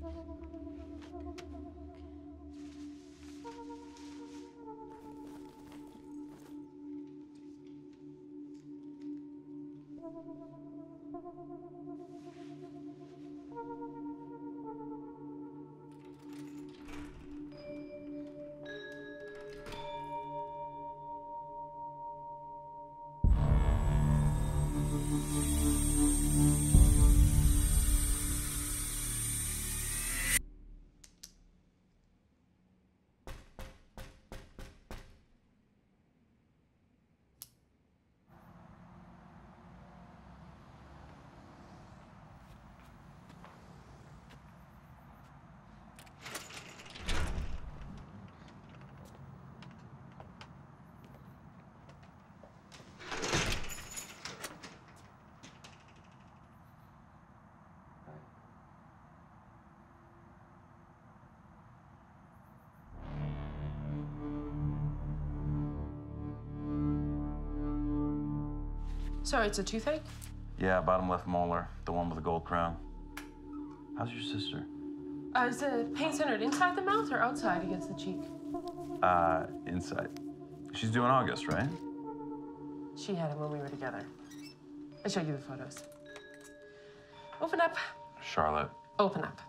Sorry, it's a toothache? Yeah, bottom left molar, the one with the gold crown. How's your sister? Is the pain centered inside the mouth or outside against the cheek? Inside. She's due in August, right? She had him when we were together. I'll show you the photos. Open up. Charlotte. Open up.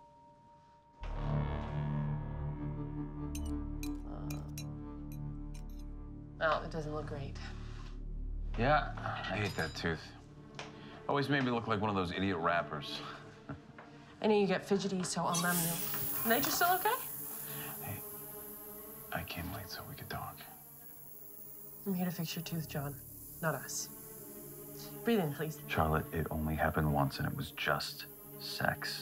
Well, it doesn't look great. Yeah, I hate that tooth. Always made me look like one of those idiot rappers. I know you get fidgety, so I'll numb you. Night, you still okay? Hey, I came late so we could talk. I'm here to fix your tooth, John, not us. Breathe in, please. Charlotte, it only happened once and it was just sex.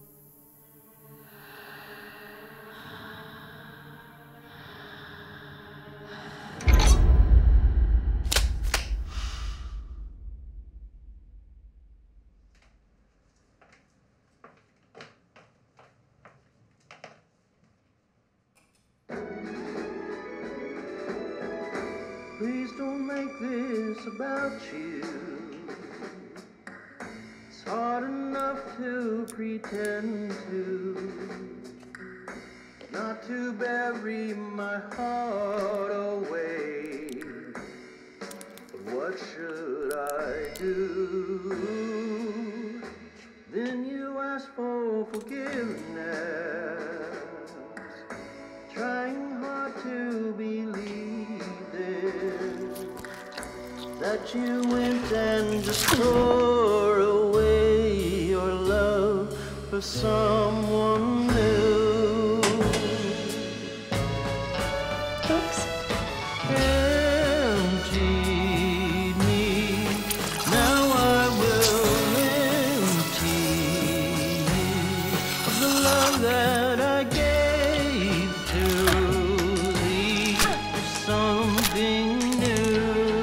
Please don't make this about you. It's hard enough to pretend to, not to bury my heart away. But what should I do? Then you ask for forgiveness, trying hard to believe that you went and just tore away your love for someone new. Oops. Emptied me, now I will empty you of the love that I gave to thee for something new.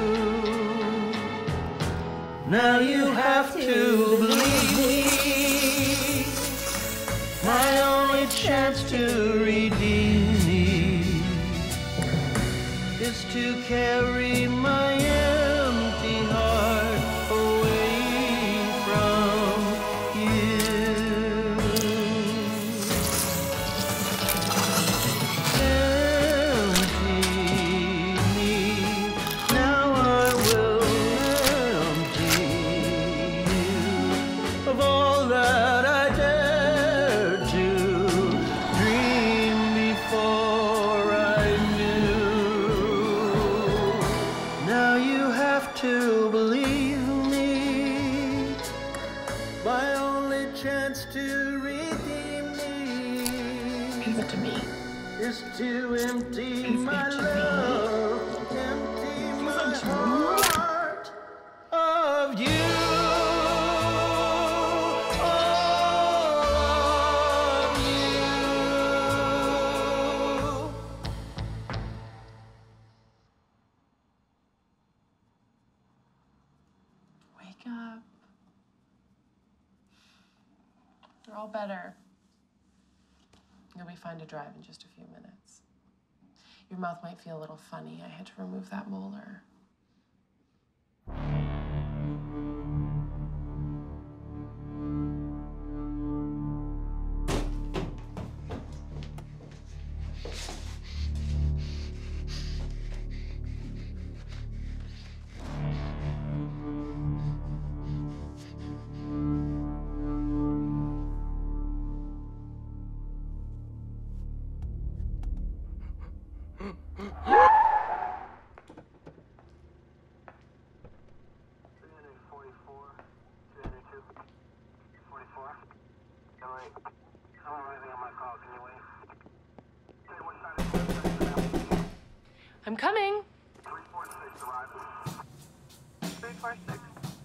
Now you have to believe me. My only chance to redeem me is to carry my empty heart away from you. Empty me, now I will empty you of all that I dared to dream before I knew. Now you have to believe me. My only chance to redeem me Give it to me. is to empty Give my it to me. love, empty my it to me. heart of you. Of you. Wake up. You're all better. You'll be fine to drive in just a few minutes. Your mouth might feel a little funny. I had to remove that molar. I'm coming. 346 arriving. 346.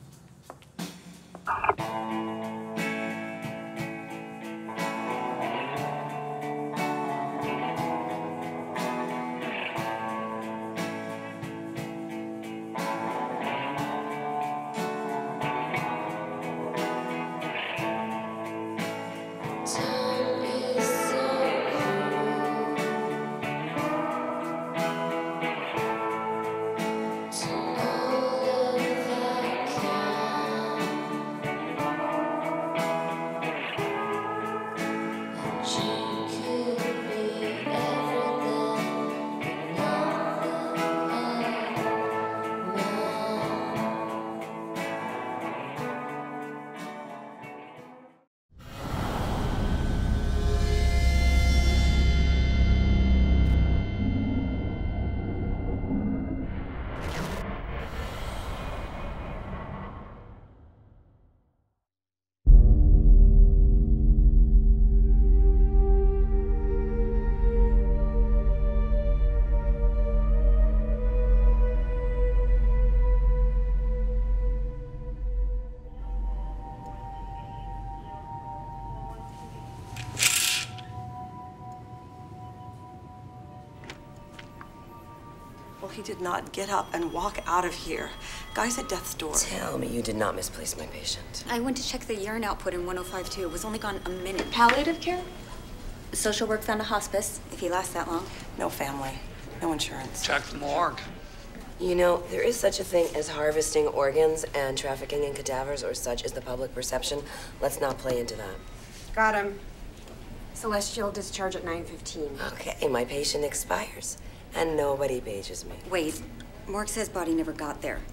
He did not get up and walk out of here. Guy's at death's door. Tell me you did not misplace my patient. I went to check the urine output in 1052. It was only gone a minute. Palliative care? Social work found a hospice, if he lasts that long. No family, no insurance. Check the morgue. You know, there is such a thing as harvesting organs, and trafficking in cadavers or such is the public perception. Let's not play into that. Got him. Celestial discharge at 9:15. Okay, my patient expires, and nobody pages me. Wait, morgue says body never got there.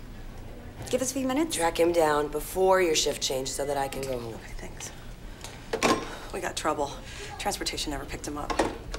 Give us a few minutes. Track him down before your shift change so that I can go home. Okay, thanks. We got trouble. Transportation never picked him up.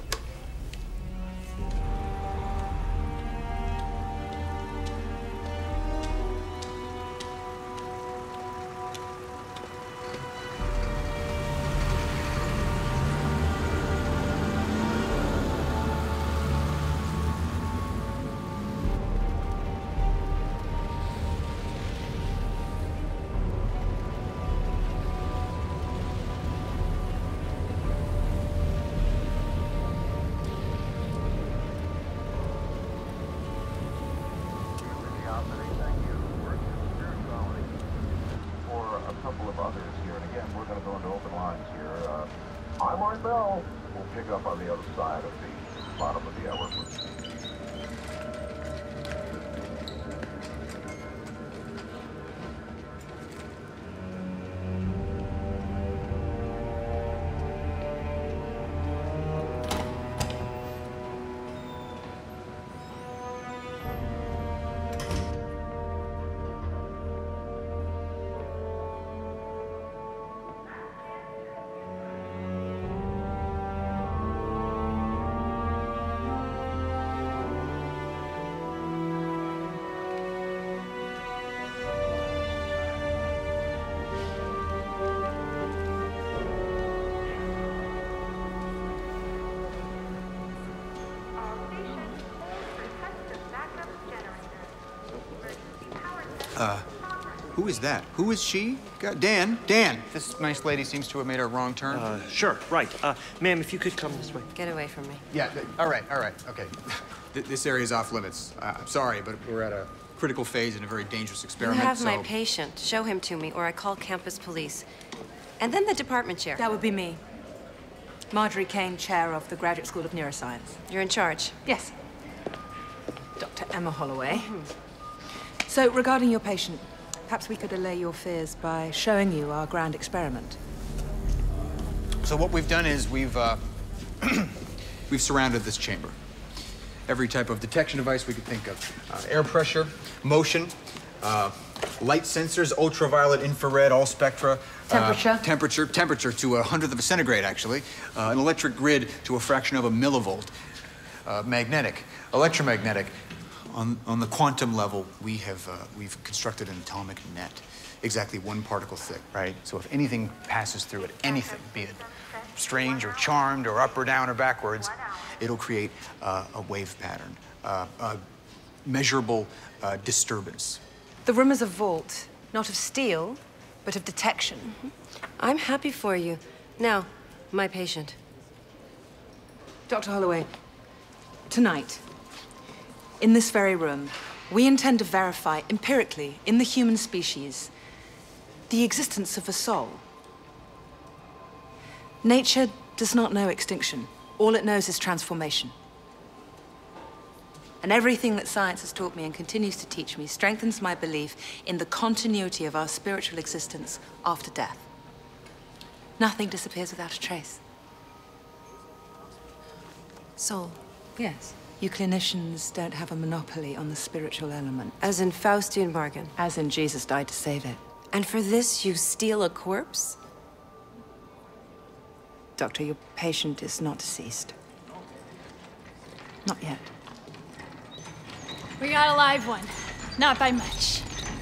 Who is that? Who is she? Dan, this nice lady seems to have made a wrong turn. Sure, right. Ma'am, if you could come this way. Get away from me. Yeah, all right, okay. This area is off limits. I'm sorry, but we're at a critical phase in a very dangerous experiment, You have my patient. Show him to me, or I call campus police. And then the department chair. That would be me. Marjorie Kane, chair of the Graduate School of Neuroscience. You're in charge? Yes. Dr. Emma Holloway. So, regarding your patient, perhaps we could allay your fears by showing you our grand experiment. So what we've done is we've surrounded this chamber. Every type of detection device we could think of. Air pressure, motion, light sensors, ultraviolet, infrared, all spectra. Temperature? Temperature to 1/100th of a centigrade, actually. An electric grid to a fraction of a millivolt. Magnetic, electromagnetic. On the quantum level, we've constructed an atomic net. exactly 1 particle thick, right? So if anything passes through it, anything, be it strange or charmed or up or down or backwards, it'll create a wave pattern, a measurable disturbance. The room is a vault, not of steel, but of detection. I'm happy for you. Now, my patient. Dr. Holloway, tonight, in this very room, we intend to verify empirically in the human species the existence of a soul. Nature does not know extinction. All it knows is transformation. And everything that science has taught me and continues to teach me strengthens my belief in the continuity of our spiritual existence after death. Nothing disappears without a trace. Soul. Yes. You clinicians don't have a monopoly on the spiritual element. As in Faustian bargain. As in Jesus died to save it. And for this, you steal a corpse? Doctor, your patient is not deceased. Not yet. We got a live one. Not by much.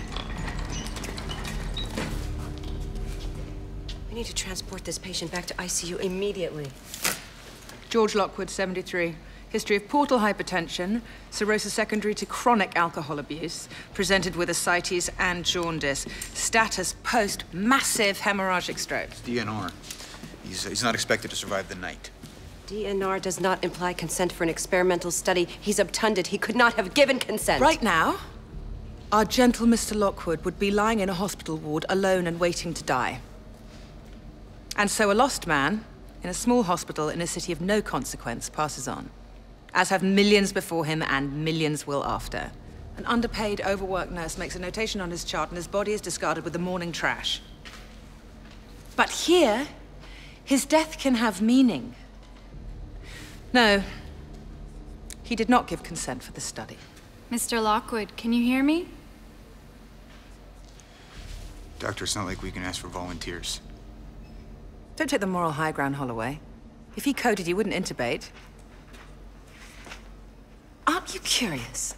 We need to transport this patient back to ICU immediately. George Lockwood, 73. History of portal hypertension, cirrhosis secondary to chronic alcohol abuse, presented with ascites and jaundice. Status post-massive hemorrhagic stroke. DNR. He's not expected to survive the night. DNR does not imply consent for an experimental study. He's obtunded. He could not have given consent. Right now, our gentle Mr. Lockwood would be lying in a hospital ward alone and waiting to die. And so a lost man in a small hospital in a city of no consequence passes on, as have millions before him and millions will after. An underpaid, overworked nurse makes a notation on his chart and his body is discarded with the morning trash. But here, his death can have meaning. No, he did not give consent for this study. Mr. Lockwood, can you hear me? Doctor, it's not like we can ask for volunteers. Don't take the moral high ground, Holloway. If he coded, he wouldn't intubate. Aren't you curious?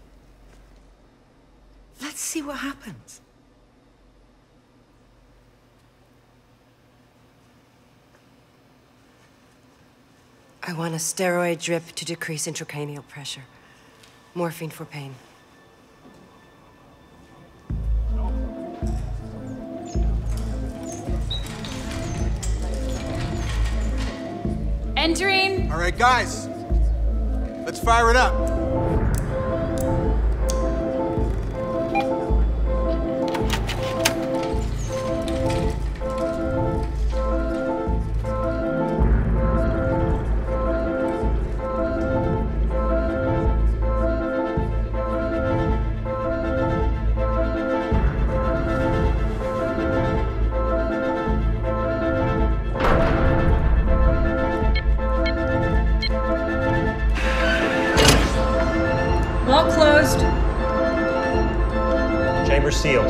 Let's see what happens. I want a steroid drip to decrease intracranial pressure. Morphine for pain. Entering. All right, guys. Let's fire it up. All closed. Chamber sealed.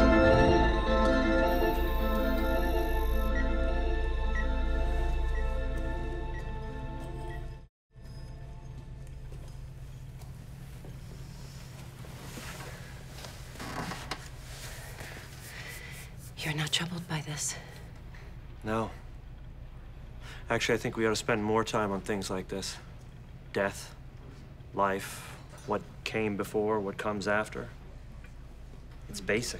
You're not troubled by this. No. Actually, I think we ought to spend more time on things like this. Death, life, what came before, what comes after. It's basic.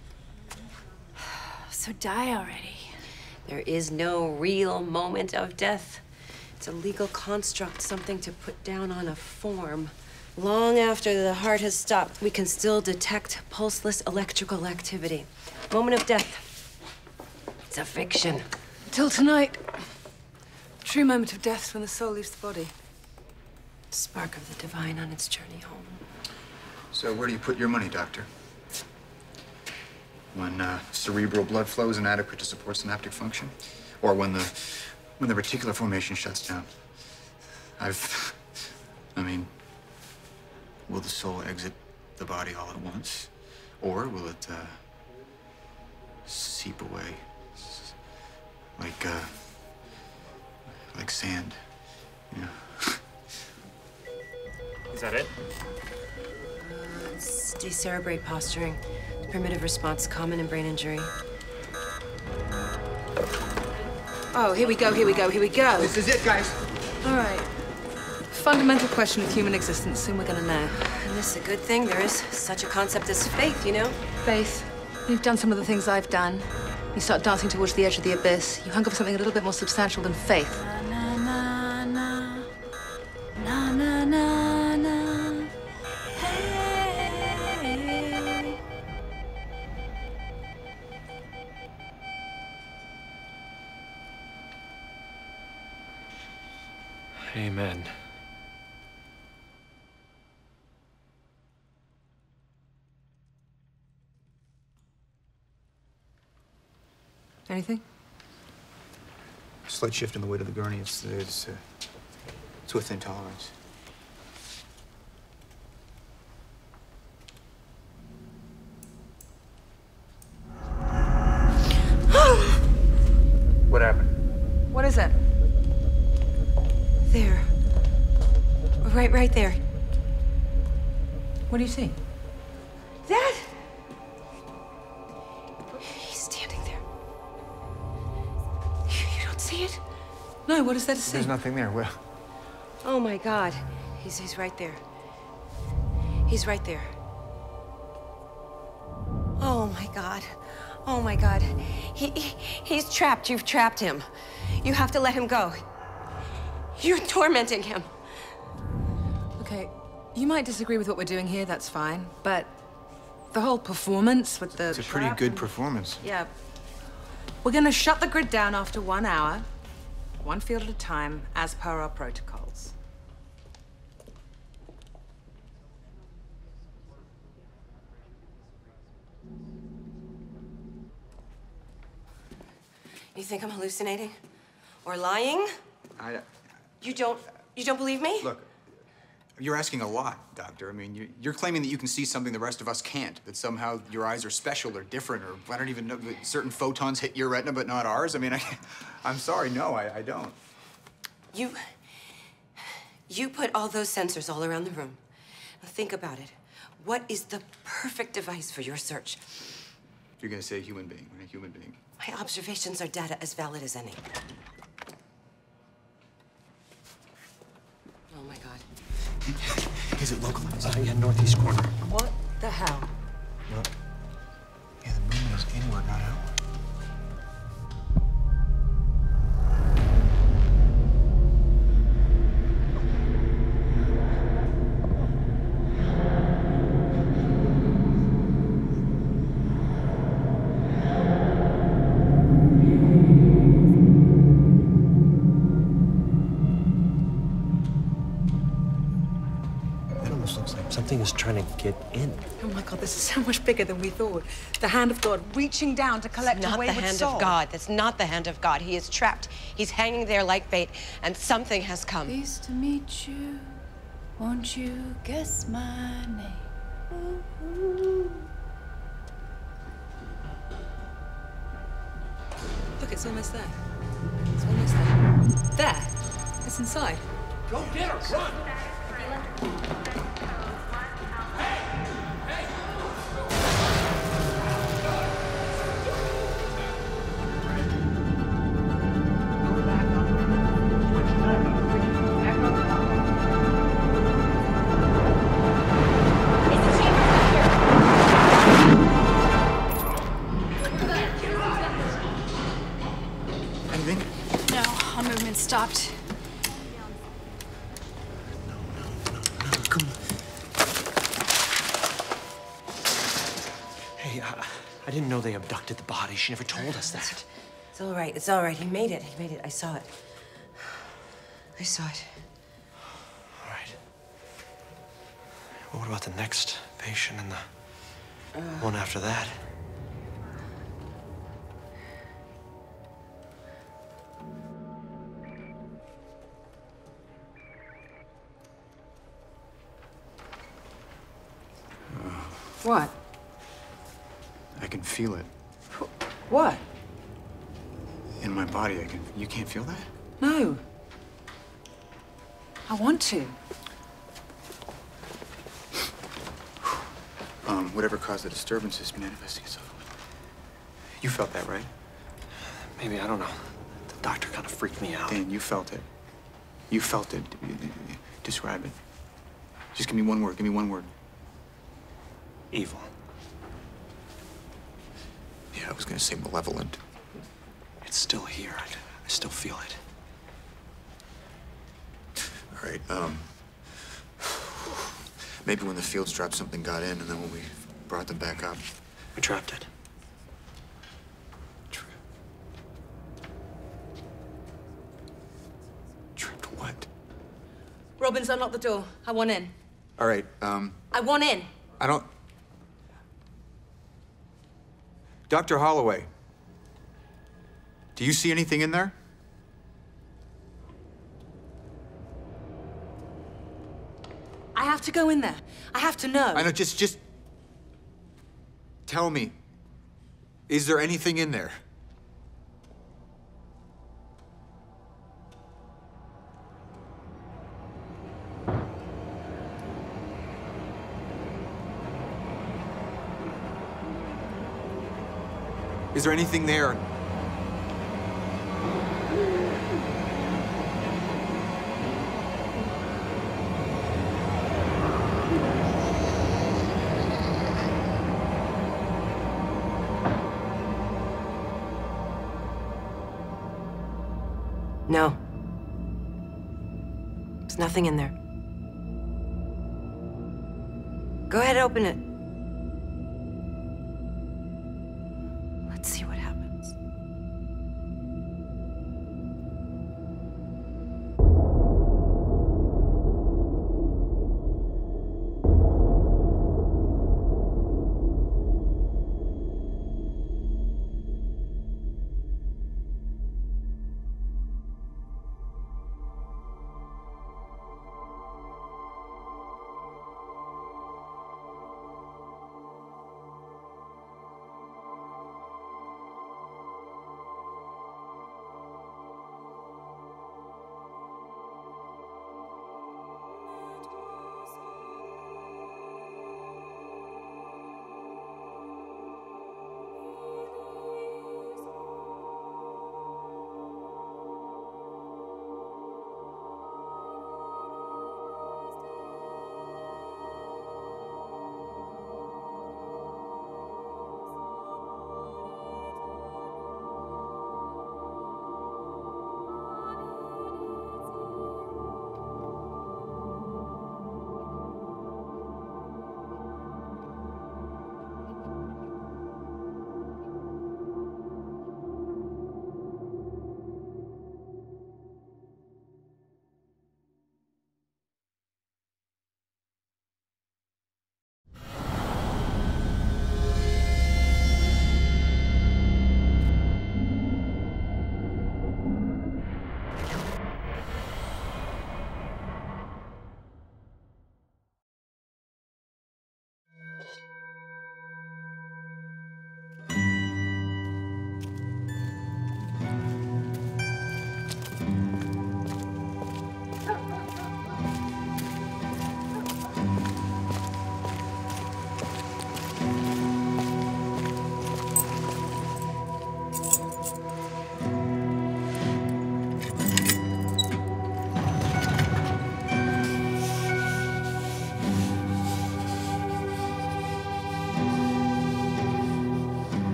So die already. There is no real moment of death. It's a legal construct, something to put down on a form. Long after the heart has stopped, we can still detect pulseless electrical activity. Moment of death. It's a fiction. Until tonight. True moment of death when the soul leaves the body. Spark of the divine on its journey home. So where do you put your money, Doctor? When cerebral blood flow is inadequate to support synaptic function? Or when the reticular formation shuts down? I mean, will the soul exit the body all at once? Or will it seep away like sand, you know? Is that it? It's decerebrate posturing. Primitive response, common in brain injury. Oh, here we go, here we go, here we go. This is it, guys. All right. Fundamental question of human existence. Soon we're gonna know. And this is a good thing. There is such a concept as faith, you know? Faith, you've done some of the things I've done. You start dancing towards the edge of the abyss. You hunger for something a little bit more substantial than faith. Na na na na na na na. Hey. Amen. Anything? Slight shift in the weight of the gurney. It's within tolerance. What happened? What is it? There. Right there. What do you see? That! He's standing there. You don't see it? No, what is there to see? There's nothing there. Well, Oh my God. He's right there. He's right there. Oh my God. Oh my God. He's trapped. You've trapped him. You have to let him go. You're tormenting him. Okay, you might disagree with what we're doing here, that's fine. But the whole performance with the it's a pretty good performance. Yeah. We're gonna shut the grid down after 1 hour, one field at a time, as per our protocols. You think I'm hallucinating? Or lying? You don't believe me? Look, you're asking a lot, Doctor. I mean, you're claiming that you can see something the rest of us can't, that somehow your eyes are special or different, or I don't even know, that certain photons hit your retina but not ours. I mean, I'm sorry, no, I don't. You put all those sensors all around the room. Now think about it. What is the perfect device for your search? You're gonna say human being, right? Human being. My observations are data as valid as any. Oh my God. Is it localized? Yeah, northeast corner. What the hell? Well, yeah, the movement is inward, not outward. Something is trying to get in. Oh my God, this is so much bigger than we thought. The hand of God reaching down to collect a wayward soul. Not the hand of God. That's not the hand of God. He is trapped. He's hanging there like bait, and something has come. Pleased to meet you. Won't you guess my name? Ooh. Look, it's almost there. It's almost there. There. It's inside. Go get her, run! Anything? No, all movement stopped. Come on. Hey, I didn't know they abducted the body. She never told us that. It's all right. It's all right. He made it. He made it. I saw it. I saw it. All right. Well, what about the next patient and the one after that? What? I can feel it. What? In my body, you can't feel that? No. I want to. whatever caused the disturbance is manifesting itself. You felt that, right? Maybe, I don't know. The doctor kind of freaked me out. Dan, you felt it. You felt it. Describe it. Just give me one word. Give me one word. Evil. Yeah, I was gonna say malevolent. It's still here. I still feel it. All right, maybe when the fields dropped, something got in, and then when we brought them back up. We trapped it. Trapped what? Robbins, unlock the door. I want in. All right, I want in. I don't... Dr. Holloway, do you see anything in there? I have to go in there. I have to know. I know, just tell me. Is there anything in there? Is there anything there? No. There's nothing in there. Go ahead, open it. Let's see what happens.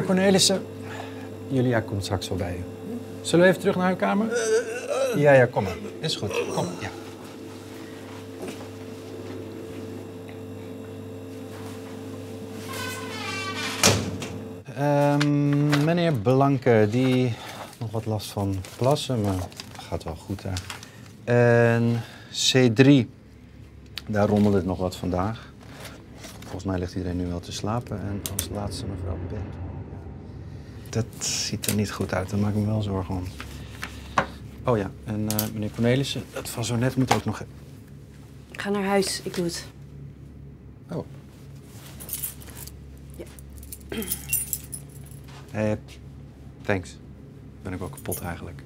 Cornelissen, Julia komt straks wel bij u. Zullen we even terug naar uw kamer? Ja, kom maar. Is goed. Kom, ja. Meneer Blanke, die nog wat last van plassen, maar gaat wel goed daar. En C3, daar rommelt het nog wat vandaag. Volgens mij ligt iedereen nu wel te slapen. En als laatste mevrouw Bent. Dat ziet er niet goed uit, daar maak ik me wel zorgen om. Oh ja, en meneer Cornelissen, dat van zo net moet ook nog... Ik ga naar huis, ik doe het. Oh. Ja. Thanks. Ben ik wel kapot eigenlijk.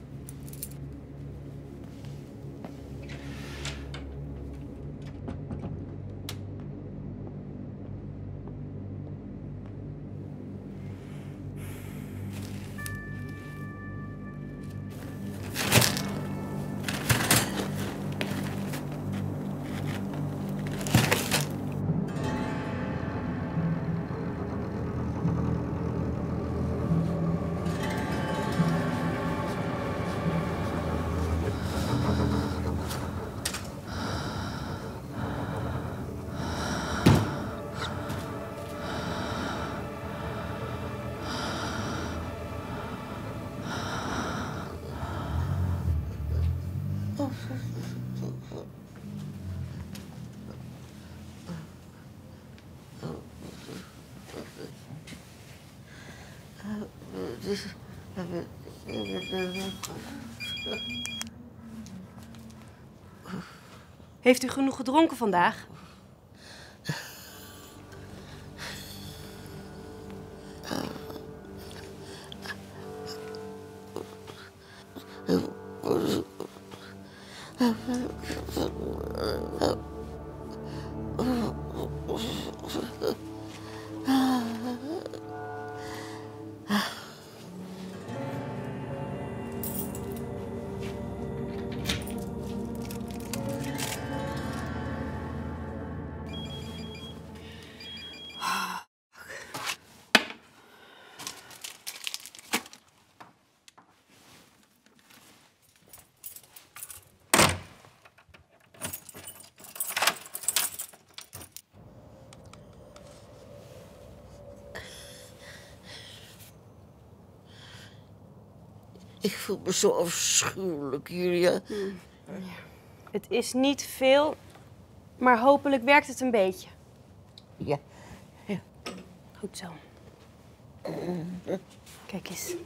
Heeft u genoeg gedronken vandaag? Ik voel me zo afschuwelijk, Julia. Het is niet veel, maar hopelijk werkt het een beetje. Ja. Goed zo. Kijk eens.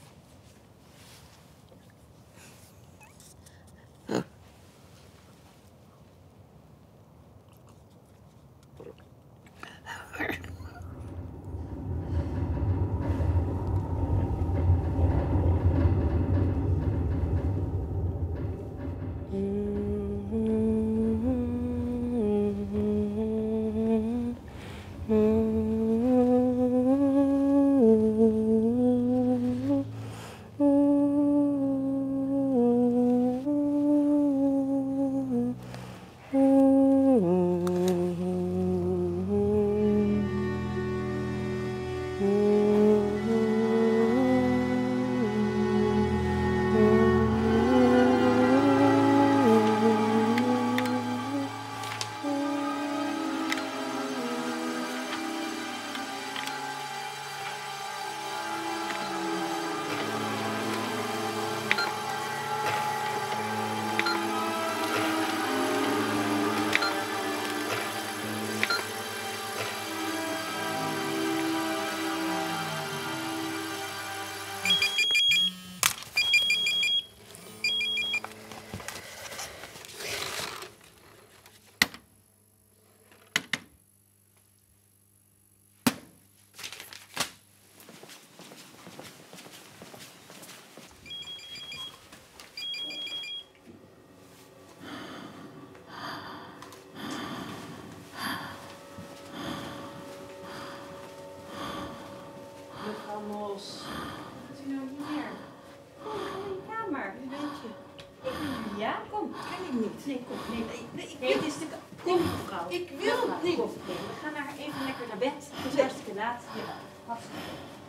Wat gaat u nou hier? Kom in de kamer. Wie weet je? Ja, kom. Ken ik niet. Nee, kom. Nee, het is de... Kom, mevrouw. Ik wil niet. Kom, we gaan even lekker naar bed. Het is hartstikke laat. Ja, hartstikke.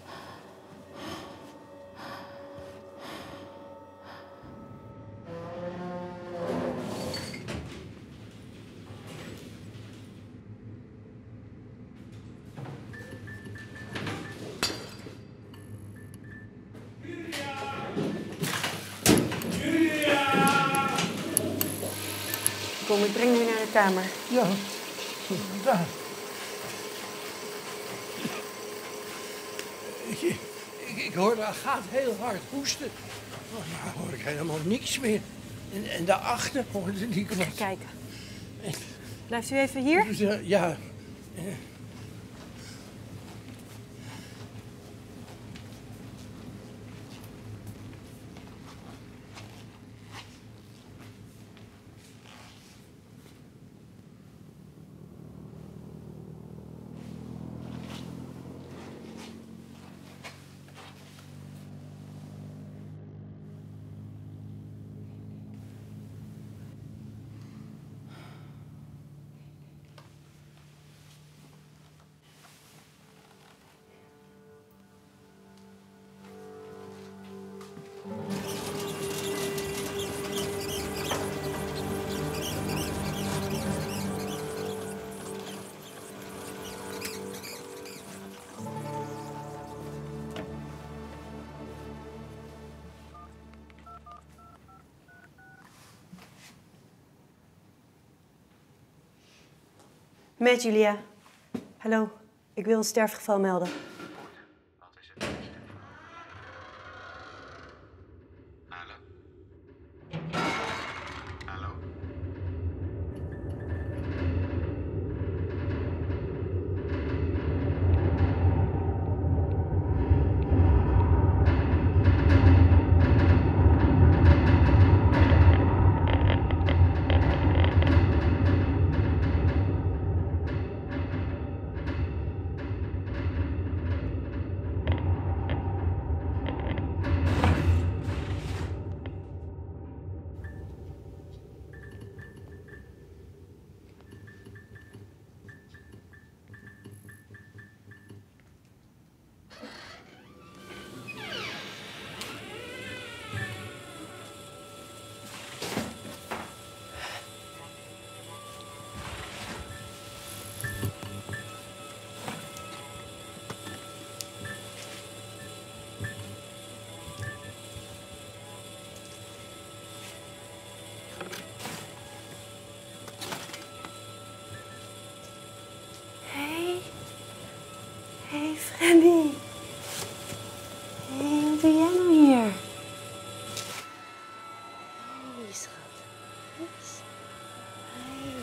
Kom, ik breng u naar de kamer. Ja, daar. Ik hoorde Agathe heel hard hoesten. Maar nou hoor ik helemaal niks meer. En daarachter hoorde ik wat. Kijken. Blijft u even hier? Ja. Met Julia. Hallo, ik wil een sterfgeval melden. Hey, Freddy. Hey, wat doe jij nou hier? Hey, schat. Hey.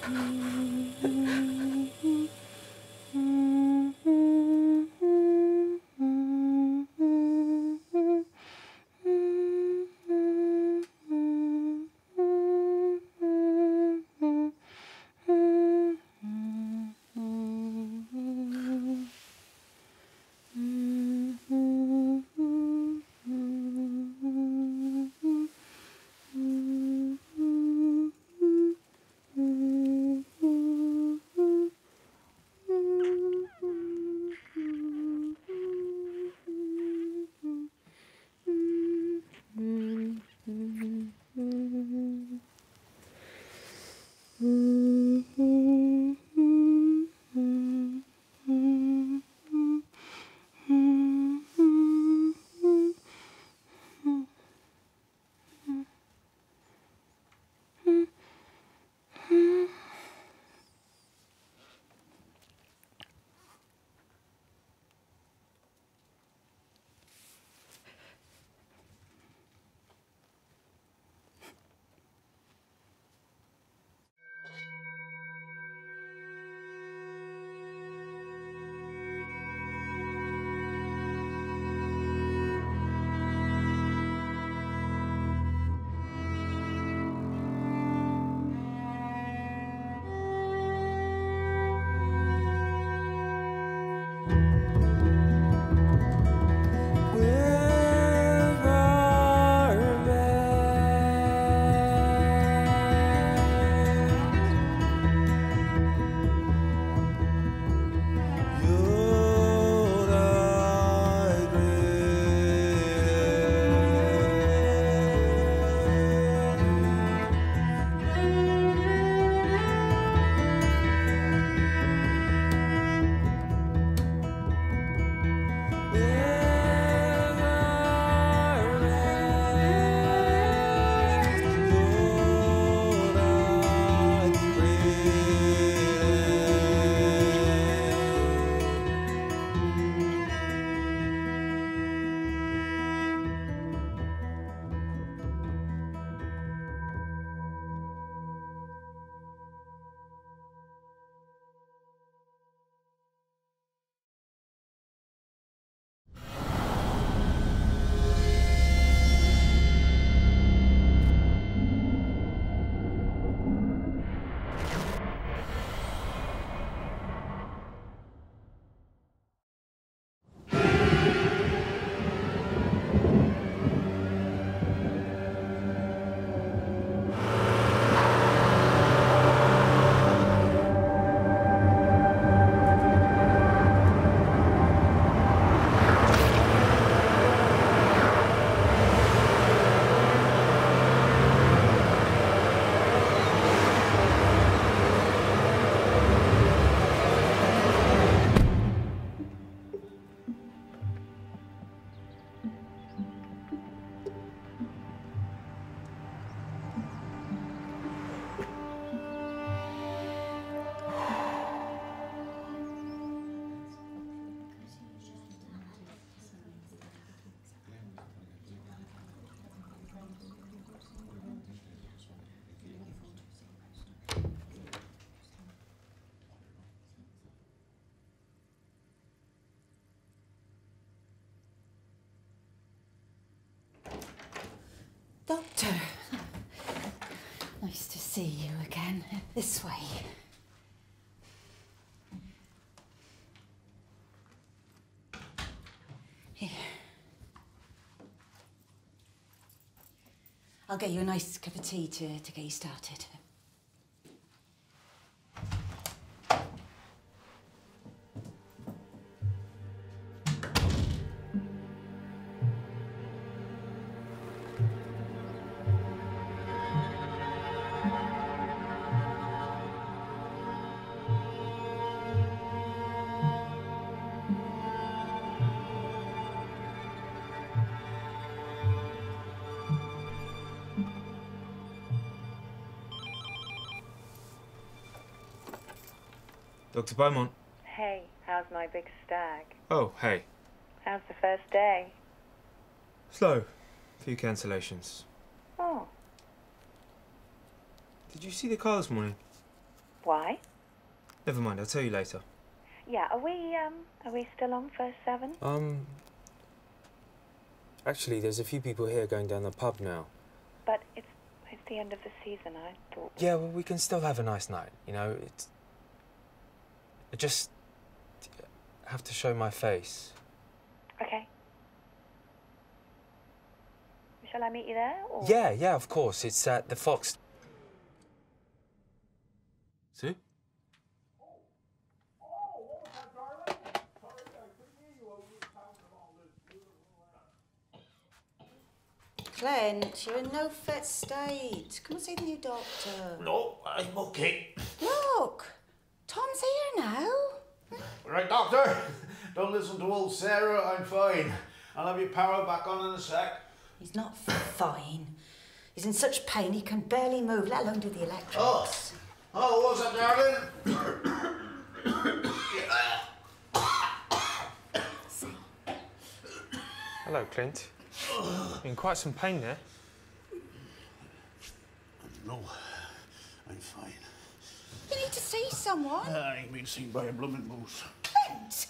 Doctor, nice to see you again. This way. Here. I'll get you a nice cup of tea to get you started. Dr. Beaumont. Hey, how's my big stag? Oh, hey. How's the first day? Slow. Few cancellations. Oh. Did you see the car this morning? Why? Never mind, I'll tell you later. Yeah, are we still on first 7? Actually, there's a few people here going down the pub now. But it's the end of the season, I thought. Yeah, well, we can still have a nice night, you know? I just have to show my face. Okay. Shall I meet you there, or...? Yeah, of course. It's at the Fox. See? Clint, you're in no fit state. Come and see the new doctor. No, I'm okay. Look, Tom's here now. Right, doctor. Don't listen to old Sarah. I'm fine. I'll have your power back on in a sec. He's not fine. He's in such pain he can barely move, let alone do the electrics. Oh, what's that, darling? Hello, Clint. You're in quite some pain there. No, I'm fine. You need to see someone. I ain't been seen by a blooming moose. Clint!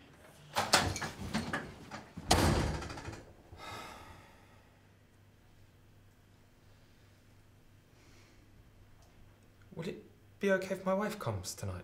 Would it be okay if my wife comes tonight?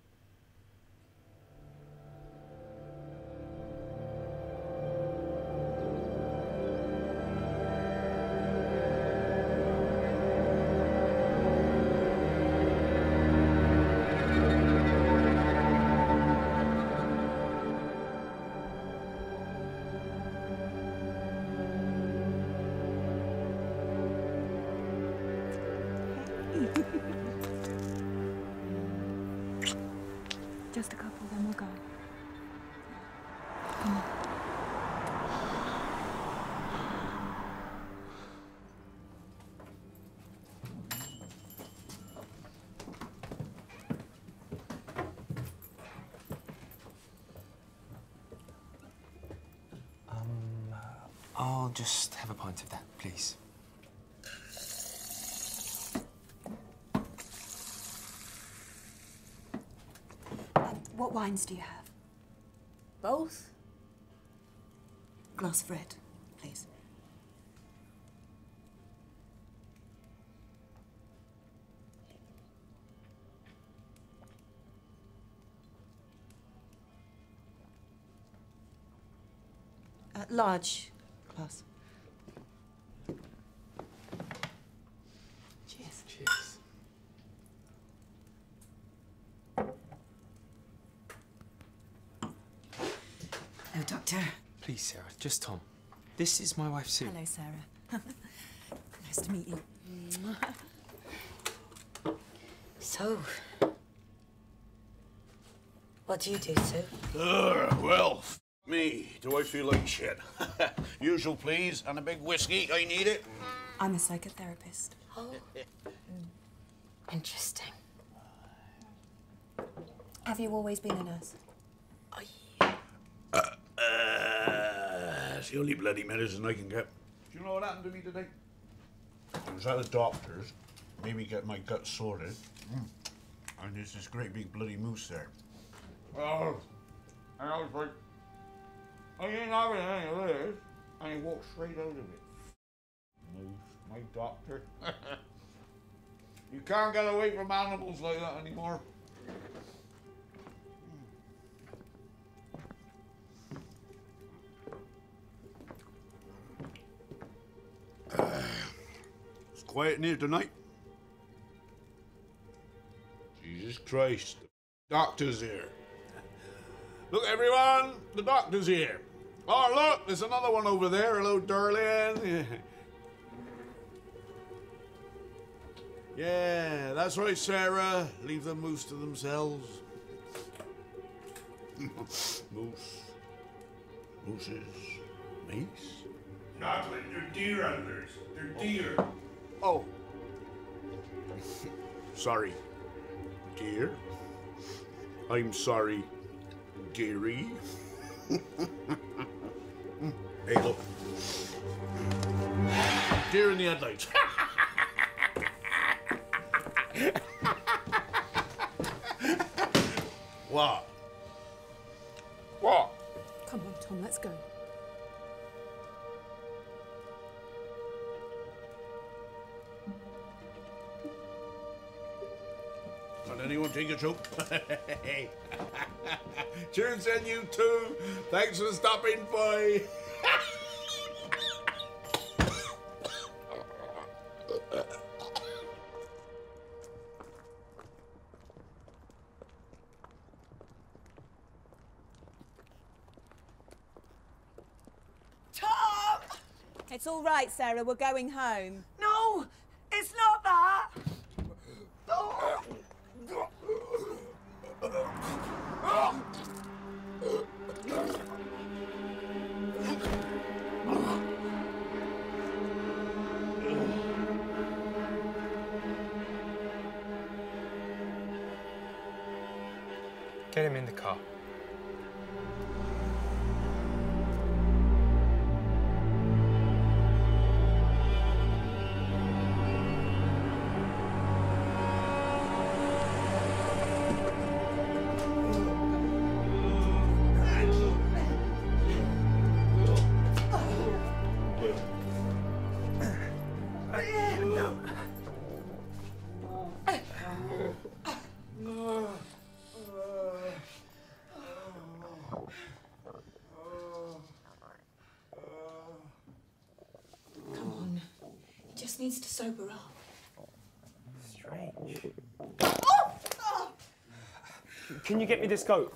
Just a couple, then we'll go. Come on. I'll just have a pint of that, please. What wines do you have? Both? Glass of red, please. Large glass. Cheers. Cheers. Oh, Doctor. Please, Sarah, just Tom. This is my wife, Sue. Hello, Sarah. Nice to meet you. So, what do you do, Sue? Well, me. Do I feel like shit? Usual, please, and a big whiskey. I need it. I'm a psychotherapist. Oh. Interesting. Have you always been a nurse? It's the only bloody medicine I can get. Do you know what happened to me today? I was at the doctor's, maybe get my gut sorted, and there's this great big bloody moose there. Oh, and I was like, I ain't having any of this, and he walked straight out of it. Moose, my doctor. You can't get away from animals like that anymore. It's quiet in here tonight. Jesus Christ. Doctor's here. Look, everyone, the doctor's here. Oh, look, there's another one over there. Hello, darling. Yeah, that's right, Sarah. Leave the moose to themselves. Moose. Mooses. Mace? Chocolate, they're deer hunters. They're deer. Oh. Sorry, dear. I'm sorry, Gary. Hey, look. Deer in the headlights. What? What? Come on, Tom, let's go. Can anyone take a choke? Cheers and you too. Thanks for stopping by. Tom! It's all right, Sarah. We're going home. No, it's not that. Get him in the car. Needs to sober up. Strange. Can you get me the scope?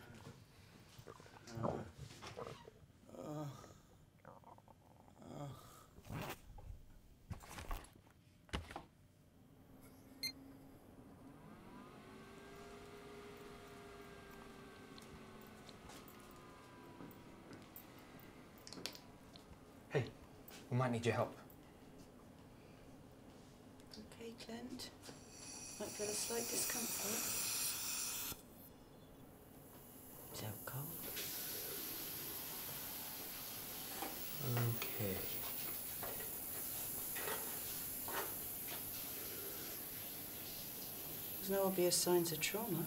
Hey, we might need your help. Okay, Clint. Might feel a slight discomfort. So cold. Okay. There's no obvious signs of trauma.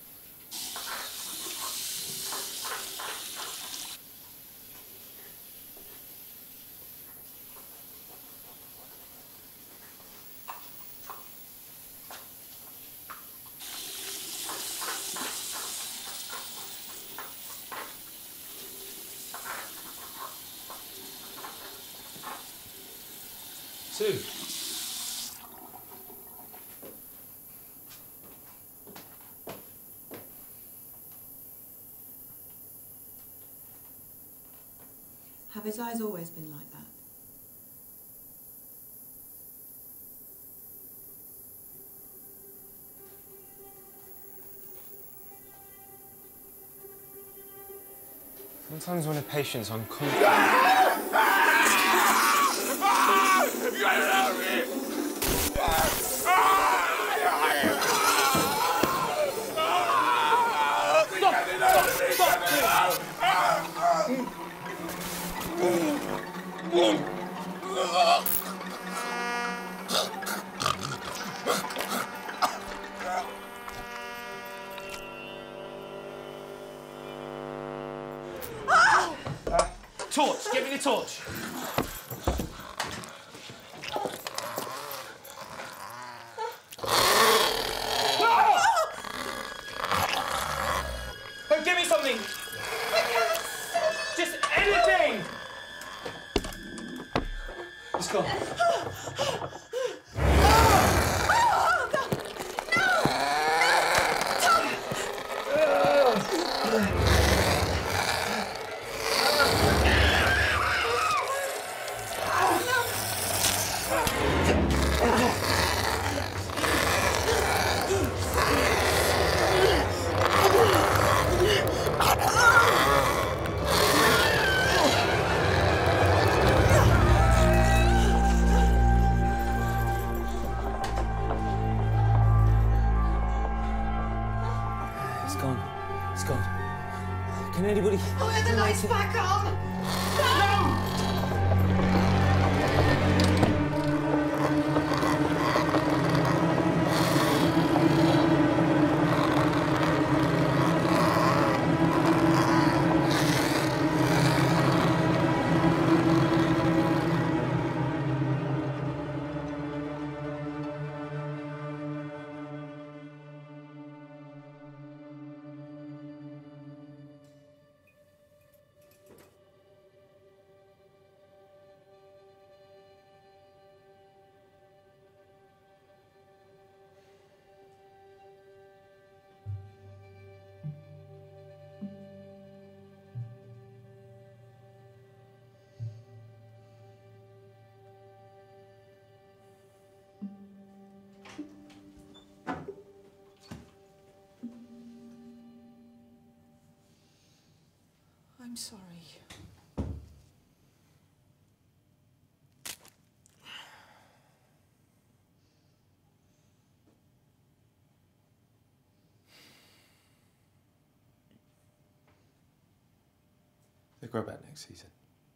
Sue. Have his eyes always been like that? Sometimes when a patient's unconscious... Torch! Get me the torch! Oh, give me something! Just anything! Let's go. Can anybody... Oh, and the lights back on! No! Pick her up at next season.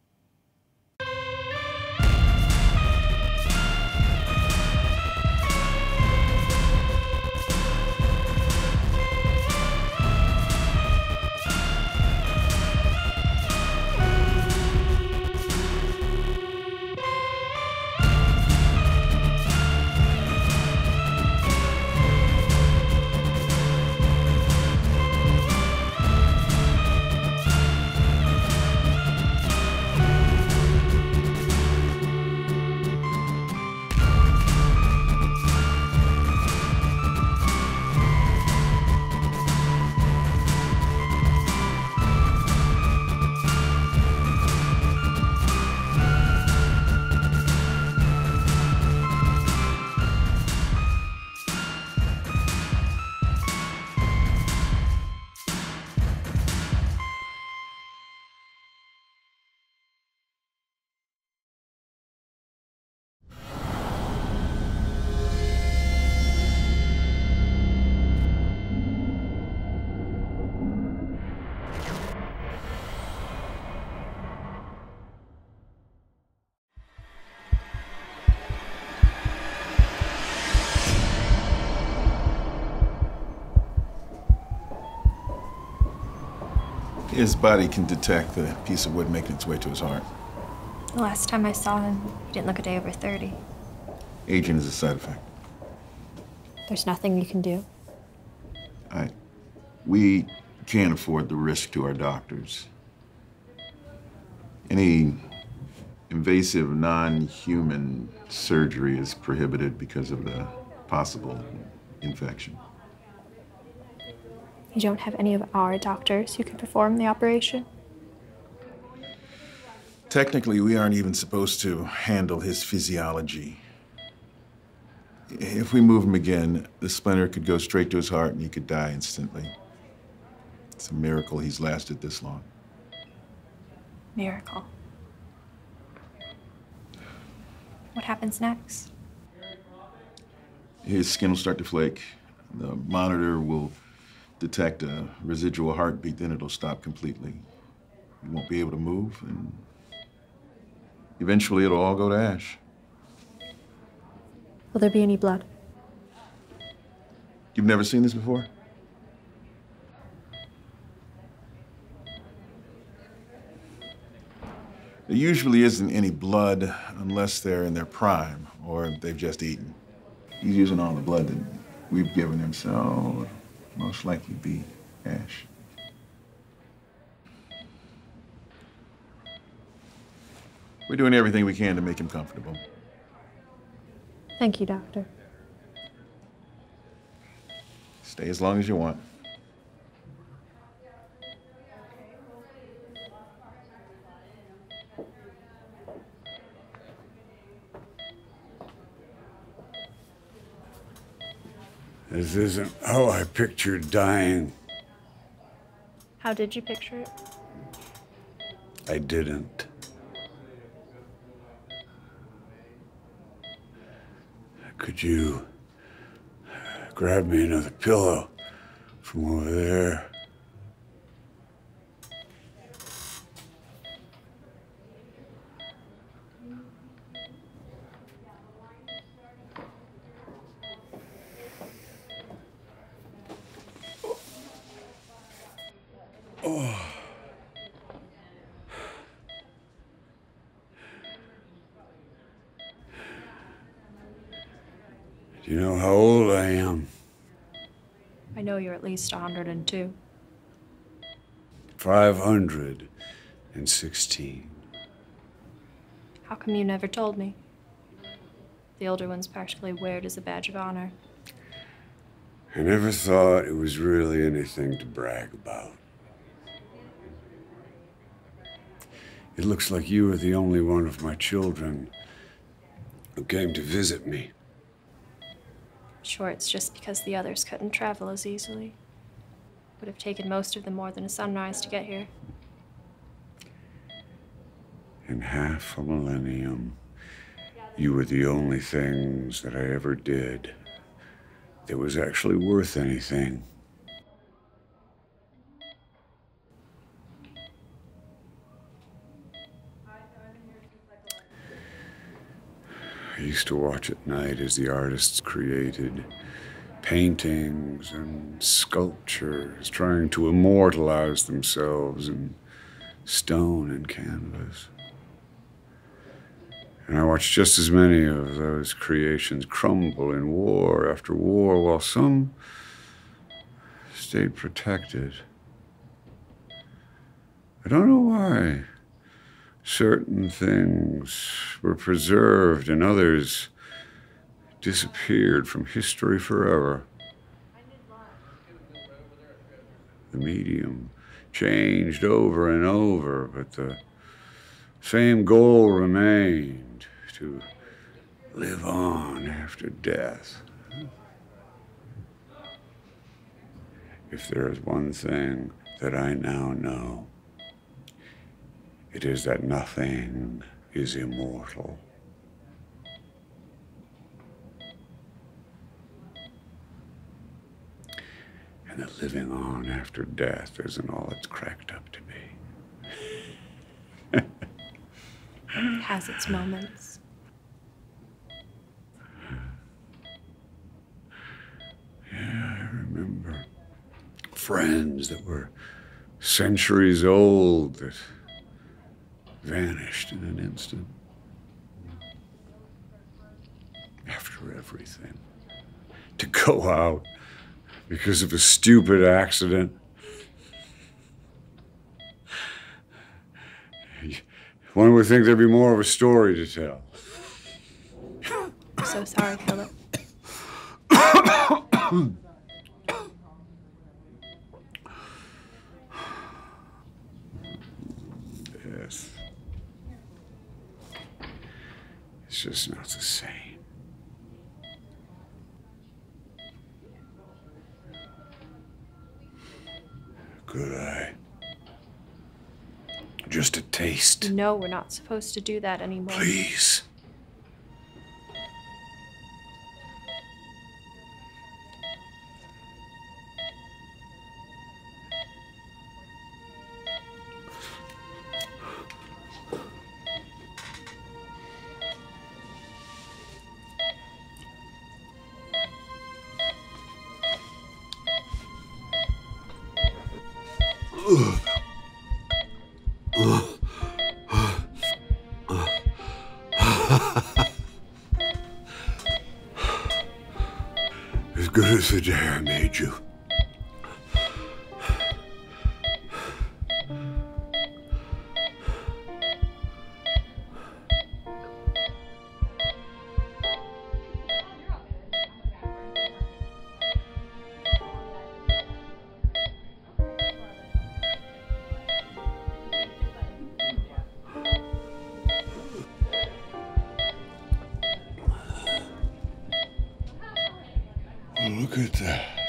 His body can detect the piece of wood making its way to his heart. The last time I saw him, he didn't look a day over 30. Aging is a side effect. There's nothing you can do. We can't afford the risk to our doctors. Any invasive, non-human surgery is prohibited because of the possible infection. You don't have any of our doctors who can perform the operation? Technically, we aren't even supposed to handle his physiology. If we move him again, the splinter could go straight to his heart and he could die instantly. It's a miracle he's lasted this long. Miracle. What happens next? His skin will start to flake. The monitor will detect a residual heartbeat, then it'll stop completely. You won't be able to move, and eventually it'll all go to ash. Will there be any blood? You've never seen this before? There usually isn't any blood unless they're in their prime or they've just eaten. He's using all the blood that we've given him, so it'll most likely be ash. We're doing everything we can to make him comfortable. Thank you, Doctor. Stay as long as you want. This isn't how I pictured dying. How did you picture it? I didn't. Could you grab me another pillow from over there? Oh. Do you know how old I am? I know you're at least 102. 516. How come you never told me? The older ones partially wear it as a badge of honor. I never thought it was really anything to brag about. It looks like you were the only one of my children who came to visit me. Sure, it's just because the others couldn't travel as easily. Would have taken most of them more than a sunrise to get here. In half a millennium, you were the only things that I ever did that was actually worth anything. I used to watch at night as the artists created paintings and sculptures, trying to immortalize themselves in stone and canvas. And I watched just as many of those creations crumble in war after war, while some stayed protected. I don't know why. Certain things were preserved and others disappeared from history forever. The medium changed over and over, but the same goal remained: to live on after death. If there is one thing that I now know, it is that nothing is immortal. And that living on after death isn't all it's cracked up to be. It has its moments. Yeah, I remember friends that were centuries old that vanished in an instant. After everything. To go out because of a stupid accident. One would think there'd be more of a story to tell. I'm so sorry, Philip. Yes. It's just not the same. Could I? Just a taste. No, we're not supposed to do that anymore. Please. As good as the day I made you. Look at that.